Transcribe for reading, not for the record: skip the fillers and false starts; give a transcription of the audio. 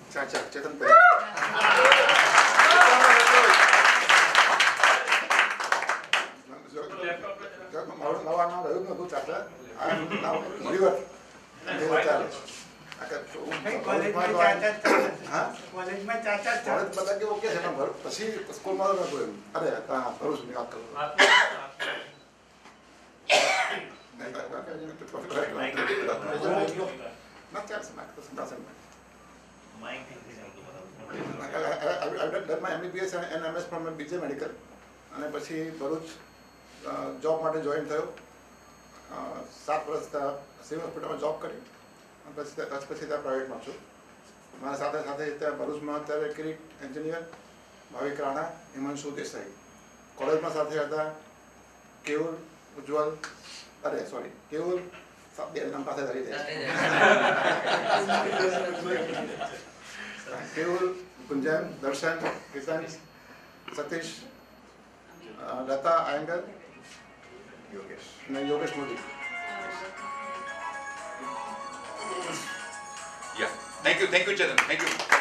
ચાચા ચેતન પરીખ. મારું નવા નામ રહ્યું જ નતું ચાચા. નામ રિવર. પછી સ્કૂલમાં નતું એમ. અરે ભરૂચ ની વાત કરું. I've done my MBBS and MS from BJ Medical અને પછી ભરૂચ જોબ માટે જોઈન થયો. 7 વર્ષ સિવિલ હોસ્પિટલમાં જોબ કરી અને પછી ત્યાં પ્રાઇવેટમાં છું. મારા સાથે સાથે ત્યાં ભરૂચમાં અત્યારે કિરીટ એન્જિનિયર, ભાવિક રાણા, હિમાંશુ દેસાઈ કોલેજમાં સાથે હતા. કેવુર ઉજ્જવલ, અરે સોરી કેવુર બે નામ પાસે ધરી દે. કેવુર, ગુંજન, દર્શન, Kishan, Satish, Lata Iyengar, Yogesh Modi. Yeah. Thank you, Chetan. Thank you.